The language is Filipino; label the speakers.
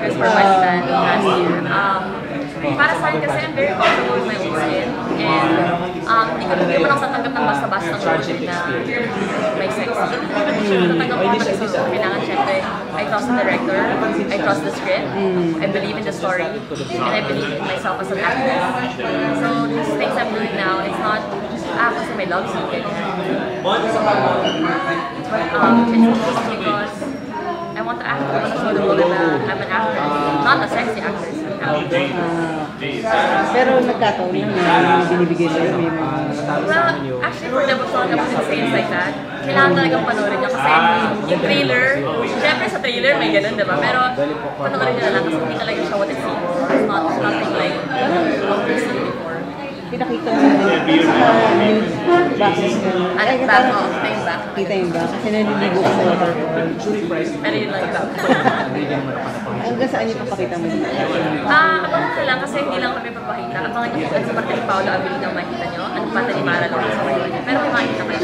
Speaker 1: actress for Balitan last year. Para sa akin kasi I'm very comfortable with my own skin. And hindi ko naman ako tatanggap ng basta-basta ng role na may sex. Tatanggap ko kasi so kailangan syempre, I trust the director, I trust the script, I believe in the story, and I believe in myself as an actress. So these things I'm doing now, it's not kasi may love scene ganyan. It's just because I want to act. I want to show the world that I'm an actress, not a sexy actress.
Speaker 2: Pero nagkataon na binibigay sa'yo may mga...
Speaker 1: Well, actually for devotion kapag scenes like that, kailangan talagang panoorin niya kasi yung trailer, syempre sa trailer may ganun, diba? Pero panoorin niya lang kasi hindi talaga siya what it seems. It's nothing like what we've seen before.
Speaker 2: Pinakita mo sa nude boxes ka.
Speaker 1: Back, kita yung back.
Speaker 2: Kita yung back. Kasi naliligo ka sa waterfall.
Speaker 1: Pero yun lang yung back.
Speaker 2: Hanggang saan yung papakita mo?
Speaker 1: Abangan ko lang kasi hindi lang kami papakita. Abangan niyo sa parte ni Paolo Abilino makita nyo. Ang parte ni Mara lang sa kayo. Pero may makikita kayo.